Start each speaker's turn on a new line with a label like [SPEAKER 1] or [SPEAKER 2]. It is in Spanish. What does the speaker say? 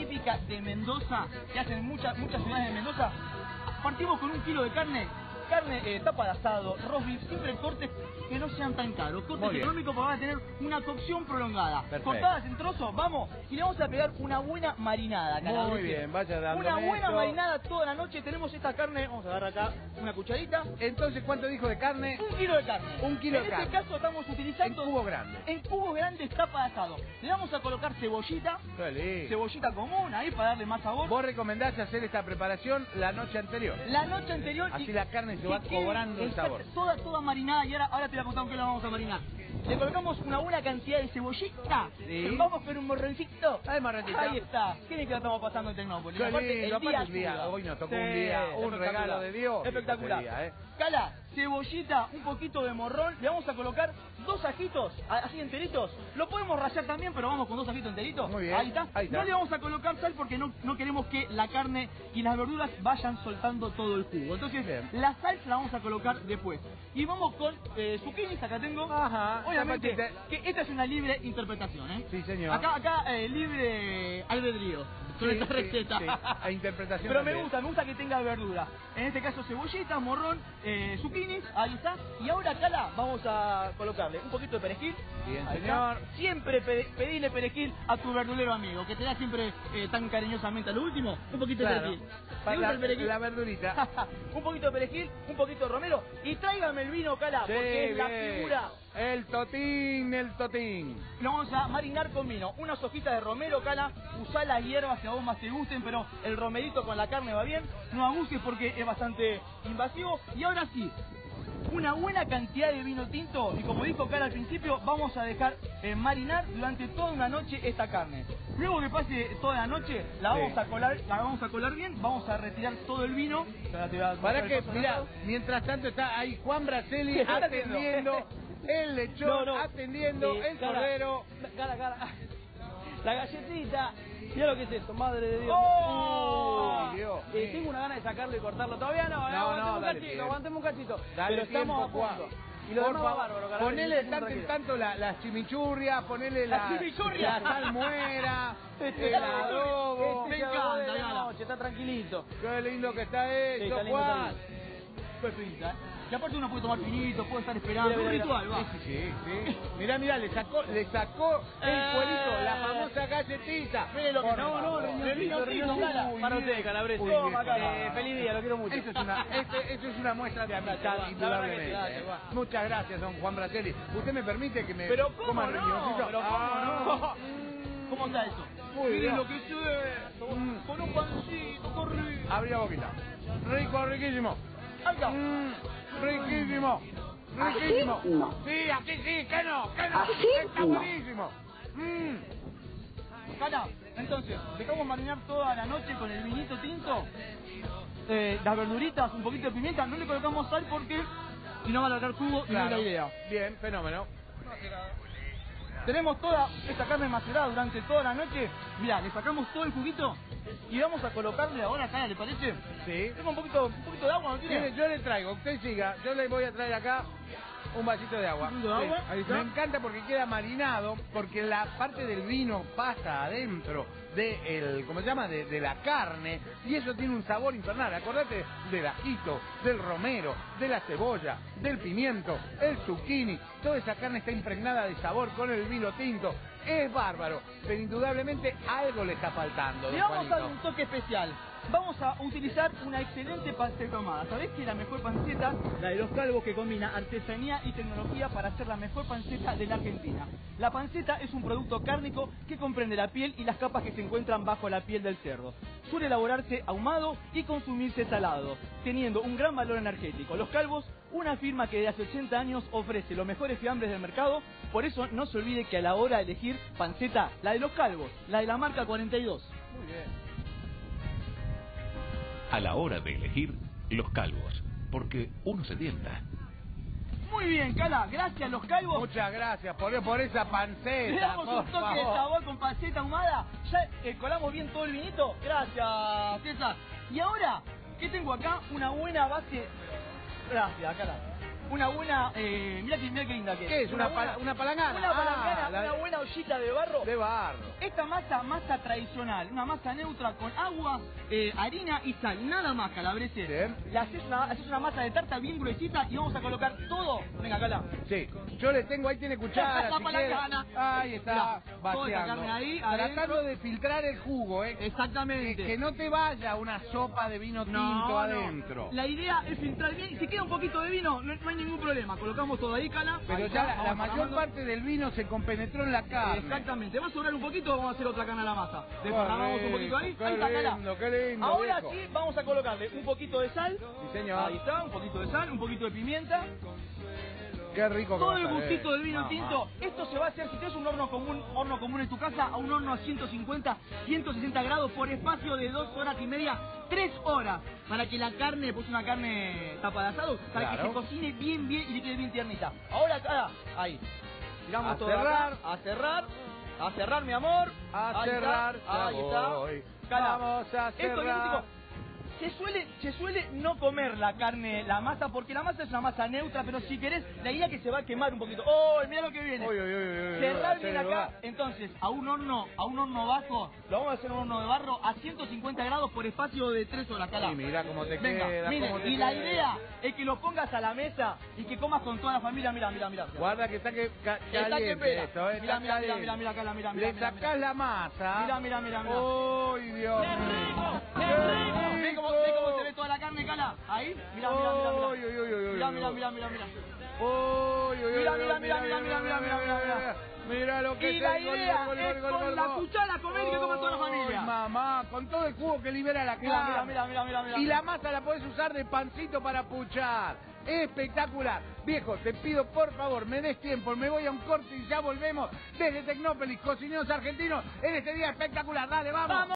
[SPEAKER 1] típica de Mendoza, que hacen en muchas ciudades de Mendoza. Partimos con 1 kilo de carne, tapa de asado, roast beef, siempre cortes que no sean tan caros, cortes económicos para tener una cocción prolongada.
[SPEAKER 2] Perfecto.
[SPEAKER 1] Cortadas en trozos, vamos, y le vamos a pegar una buena marinada, Cala.
[SPEAKER 2] Muy bien, vaya dando
[SPEAKER 1] una buena marinada toda la noche. Tenemos esta carne, vamos a agarrar acá una cucharita.
[SPEAKER 2] Entonces, ¿cuánto dijo de carne?
[SPEAKER 1] 1 kilo de carne.
[SPEAKER 2] 1 kilo de carne.
[SPEAKER 1] En este caso estamos utilizando...
[SPEAKER 2] En cubos grandes.
[SPEAKER 1] En cubos grandes, tapa de asado. Le vamos a colocar cebollita.
[SPEAKER 2] Feliz.
[SPEAKER 1] Cebollita común, ahí para darle más sabor.
[SPEAKER 2] Vos recomendás hacer esta preparación la noche anterior.
[SPEAKER 1] La noche anterior.
[SPEAKER 2] Así la carne se va cobrando el sabor.
[SPEAKER 1] Toda marinada, y ahora te voy a contar con qué la vamos a marinar. Le colocamos una buena cantidad de cebollita.
[SPEAKER 2] Sí.
[SPEAKER 1] Vamos con un morroncito.
[SPEAKER 2] Ay, morroncito.
[SPEAKER 1] Ahí está. ¿Quién es que la estamos pasando en Tecnópolis?
[SPEAKER 2] Hoy nos tocó un día, un regalo de Dios.
[SPEAKER 1] Espectacular.
[SPEAKER 2] Día,
[SPEAKER 1] Cala, cebollita, un poquito de morrón. Le vamos a colocar 2 ajitos, así enteritos. Lo podemos rallar también, pero vamos con 2 ajitos enteritos.
[SPEAKER 2] Muy bien.
[SPEAKER 1] Ahí está. No le vamos a colocar sal porque no queremos que la carne y las verduras vayan soltando todo el jugo. Entonces, la sal se la vamos a colocar después. Y vamos con zucchinis, acá tengo.
[SPEAKER 2] Ajá.
[SPEAKER 1] Obviamente, que esta es una libre interpretación, ¿eh?
[SPEAKER 2] Sí, señor.
[SPEAKER 1] Acá libre albedrío con esta receta.
[SPEAKER 2] Sí. E interpretación.
[SPEAKER 1] Pero
[SPEAKER 2] también.
[SPEAKER 1] me gusta que tenga verdura. En este caso cebollita, morrón, zucchinis, ahí está. Y ahora, Cala, vamos a colocarle un poquito de perejil.
[SPEAKER 2] Bien,
[SPEAKER 1] ahí
[SPEAKER 2] señor.
[SPEAKER 1] está. Siempre pedile perejil a tu verdulero amigo, que te da siempre tan cariñosamente. A lo último, un poquito de perejil. ¿Te gusta el perejil?
[SPEAKER 2] La verdurita.
[SPEAKER 1] Un poquito de perejil, un poquito de romero. Y tráigame el vino, Cala, porque es la figura.
[SPEAKER 2] El totín.
[SPEAKER 1] Lo vamos a marinar con vino. Unas hojitas de romero, Cala. Usá las hierbas que a vos más te gusten, pero el romerito con la carne va bien. No abuses porque es bastante invasivo. Y ahora sí, una buena cantidad de vino tinto. Y como dijo Cala al principio, vamos a dejar marinar durante toda una noche esta carne. Luego que pase toda la noche, la vamos a colar bien. Vamos a retirar todo el vino.
[SPEAKER 2] Para que, mira, mientras tanto está ahí Juan Braselli atendiendo. El lechón, atendiendo, el cordero.
[SPEAKER 3] Cara. La galletita. Mira lo que es esto, madre de Dios.
[SPEAKER 2] Dios.
[SPEAKER 3] Tengo una gana de sacarlo y cortarlo. Todavía no, aguantemos un cachito.
[SPEAKER 2] Dale,
[SPEAKER 3] pero estamos a punto. Y lo demás va bárbaro, carajo.
[SPEAKER 2] Ponele tanto la chimichurria, ponele la salmuera, el adobo.
[SPEAKER 1] Me encanta,
[SPEAKER 3] la noche, está tranquilito.
[SPEAKER 2] Qué lindo que está esto, Juan.
[SPEAKER 1] Pues pinta, y aparte uno puede tomar vinito, puede estar esperando, un ritual, va.
[SPEAKER 2] Sí. Mirá, le sacó el cuerito, la famosa galletita.
[SPEAKER 1] Mire lo que riñoncito,
[SPEAKER 3] para usted, Calabrese. Feliz día, lo quiero mucho.
[SPEAKER 2] Eso es una muestra de amistad, indudablemente. Muchas gracias, don Juan Braselli. ¿Usted me permite que me coma riñoncito?
[SPEAKER 1] Pero ¿cómo no? ¿Cómo está eso? Miren lo que es con un pancito, corre.
[SPEAKER 2] Abrí la boquita. Riquísimo.
[SPEAKER 1] Ahí está.
[SPEAKER 2] Riquísimo.
[SPEAKER 4] No.
[SPEAKER 2] Sí, así sí, que no.
[SPEAKER 4] ¿Así?
[SPEAKER 2] Está buenísimo.
[SPEAKER 1] Cala, entonces, dejamos marinar toda la noche con el vinito tinto, las verduritas, un poquito de pimienta, no le colocamos sal porque si no va a alargar jugo y no es la idea.
[SPEAKER 2] Bien, fenómeno.
[SPEAKER 1] Tenemos toda esta carne macerada durante toda la noche. Mirá, le sacamos todo el juguito y vamos a colocarle ahora, Cala, ¿le parece?
[SPEAKER 2] Sí.
[SPEAKER 1] Tengo un poquito de agua, ¿no tiene?
[SPEAKER 2] Yo le traigo, usted siga, yo le voy a traer acá un vasito de agua.
[SPEAKER 1] ¿Un vasito de agua?
[SPEAKER 2] Ahí está. Me encanta porque queda marinado, porque la parte del vino pasa adentro de ¿cómo se llama? De la carne, y eso tiene un sabor infernal. Acordate del ajito, del romero, de la cebolla, del pimiento, el zucchini. Toda esa carne está impregnada de sabor con el vino tinto. Es bárbaro, pero indudablemente algo le está faltando.
[SPEAKER 1] Le vamos a dar un toque especial. Vamos a utilizar una excelente panceta ahumada. ¿Sabés que la mejor panceta? La de los Calvos, que combina artesanía y tecnología para hacer la mejor panceta de la Argentina. La panceta es un producto cárnico que comprende la piel y las capas que se encuentran bajo la piel del cerdo. Suele elaborarse ahumado y consumirse salado, teniendo un gran valor energético. Los Calvos, una firma que desde hace 80 años ofrece los mejores fiambres del mercado. Por eso no se olvide que a la hora de elegir panceta, la de los Calvos, la de la marca 42.
[SPEAKER 2] Muy bien.
[SPEAKER 5] A la hora de elegir, los Calvos, porque uno se tienta.
[SPEAKER 1] Muy bien, Cala, gracias Los Calvos.
[SPEAKER 2] Muchas gracias por esa panceta.
[SPEAKER 1] Le damos un toque de sabor con panceta ahumada. Ya colamos bien todo el vinito. Gracias, César. Y ahora, ¿qué tengo acá? Una buena base. Gracias, Cala. una buena, mirá qué linda que es.
[SPEAKER 2] ¿Qué es? ¿Una palangana?
[SPEAKER 1] Una palangana,
[SPEAKER 2] la-
[SPEAKER 1] una buena ollita de barro.
[SPEAKER 2] De barro.
[SPEAKER 1] Esta masa tradicional, una masa neutra con agua, harina y sal, nada más, calabreses.
[SPEAKER 2] Bien.
[SPEAKER 1] Le haces una masa de tarta bien gruesita y vamos a colocar todo. Venga, Cala.
[SPEAKER 2] Sí, yo le tengo, ahí tiene cuchara,
[SPEAKER 1] La
[SPEAKER 2] si quiere.
[SPEAKER 1] palangana.
[SPEAKER 2] Ahí está,
[SPEAKER 1] Mirá, toda esta carne ahí,
[SPEAKER 2] tratando
[SPEAKER 1] adentro.
[SPEAKER 2] de filtrar el jugo,
[SPEAKER 1] Exactamente.
[SPEAKER 2] que no te vaya una sopa de vino tinto
[SPEAKER 1] No.
[SPEAKER 2] adentro.
[SPEAKER 1] La idea es filtrar bien y si queda un poquito de vino, no hay ningún problema. Colocamos todo ahí, Cala.
[SPEAKER 2] Pero
[SPEAKER 1] Ahí
[SPEAKER 2] ya
[SPEAKER 1] está,
[SPEAKER 2] la
[SPEAKER 1] vamos
[SPEAKER 2] mayor
[SPEAKER 1] sacando.
[SPEAKER 2] parte del vino se compenetró en la carne.
[SPEAKER 1] Exactamente. Va a sobrar un poquito, vamos a hacer otra carne a la masa. Desparramamos un poquito ahí.
[SPEAKER 2] Qué
[SPEAKER 1] Ahí está, Cala.
[SPEAKER 2] lindo, qué lindo,
[SPEAKER 1] Ahora
[SPEAKER 2] viejo.
[SPEAKER 1] sí, vamos a colocarle un poquito de sal.
[SPEAKER 2] Sí, señor.
[SPEAKER 1] Ahí está, un poquito de sal, un poquito de pimienta.
[SPEAKER 2] Qué rico que
[SPEAKER 1] Todo
[SPEAKER 2] va a
[SPEAKER 1] el
[SPEAKER 2] salir.
[SPEAKER 1] gustito del vino
[SPEAKER 2] Mamá.
[SPEAKER 1] tinto. Esto se va a hacer, si tienes un horno común en tu casa, a un horno a 150, 160 grados por espacio de 2 horas y media, 3 horas. Para que la carne, pues una carne tapa de asado, para que
[SPEAKER 2] Claro.
[SPEAKER 1] se cocine bien y le quede bien tiernita. Ahora, Cala, ahí. Tiramos
[SPEAKER 2] A
[SPEAKER 1] todo
[SPEAKER 2] cerrar.
[SPEAKER 1] acá. A cerrar, mi amor.
[SPEAKER 2] A
[SPEAKER 1] Ahí
[SPEAKER 2] cerrar,
[SPEAKER 1] está. Ahí
[SPEAKER 2] ya
[SPEAKER 1] está.
[SPEAKER 2] voy.
[SPEAKER 1] Cala,
[SPEAKER 2] Vamos a
[SPEAKER 1] esto es
[SPEAKER 2] cerrar.
[SPEAKER 1] tipo, se suele no comer la carne, la masa, porque la masa es una masa neutra, pero si querés, la idea es que se va a quemar un poquito. ¡Oh, mira lo que viene!
[SPEAKER 2] Uy, uy, uy, uy, uy,
[SPEAKER 1] Cerrar
[SPEAKER 2] uy,
[SPEAKER 1] bien
[SPEAKER 2] uy, uy.
[SPEAKER 1] acá, entonces, a un horno bajo, lo vamos a hacer en un horno de barro a 150 grados por espacio de 3 horas, Cala.
[SPEAKER 2] Y mira cómo te
[SPEAKER 1] Venga,
[SPEAKER 2] queda,
[SPEAKER 1] mire,
[SPEAKER 2] cómo te
[SPEAKER 1] y la
[SPEAKER 2] queda.
[SPEAKER 1] idea es que lo pongas a la mesa y que comas con toda la familia. Mira.
[SPEAKER 2] Guarda que está que
[SPEAKER 1] Está
[SPEAKER 2] caliente
[SPEAKER 1] que pela.
[SPEAKER 2] esto, está
[SPEAKER 1] Mira,
[SPEAKER 2] caliente.
[SPEAKER 1] Cala, mira.
[SPEAKER 2] Le sacás la masa.
[SPEAKER 1] Mira.
[SPEAKER 2] ¡Uy, Dios mío!
[SPEAKER 1] ¿Ve cómo se ve toda la carne, Cala? Ahí, mira.
[SPEAKER 2] Uy, uy, uy, uy, uy,
[SPEAKER 1] Mira.
[SPEAKER 2] uy.
[SPEAKER 1] Mira.
[SPEAKER 2] Uy, uy, uy,
[SPEAKER 1] Mira,
[SPEAKER 2] uy,
[SPEAKER 1] mira.
[SPEAKER 2] Mira lo que
[SPEAKER 1] Y
[SPEAKER 2] es
[SPEAKER 1] la
[SPEAKER 2] el gol,
[SPEAKER 1] idea
[SPEAKER 2] gol,
[SPEAKER 1] es
[SPEAKER 2] gol,
[SPEAKER 1] con
[SPEAKER 2] gol,
[SPEAKER 1] la
[SPEAKER 2] gol.
[SPEAKER 1] cuchara comer y que coma toda la familia.
[SPEAKER 2] Uy, mamá, con todo el jugo que libera la carne.
[SPEAKER 1] Mira.
[SPEAKER 2] Y la masa la podés usar de pancito para puchar. Espectacular. Viejo, te pido por favor, me des tiempo, me voy a un corte y ya volvemos desde Tecnópolis, cocineros argentinos, en este día espectacular. Dale, vamos.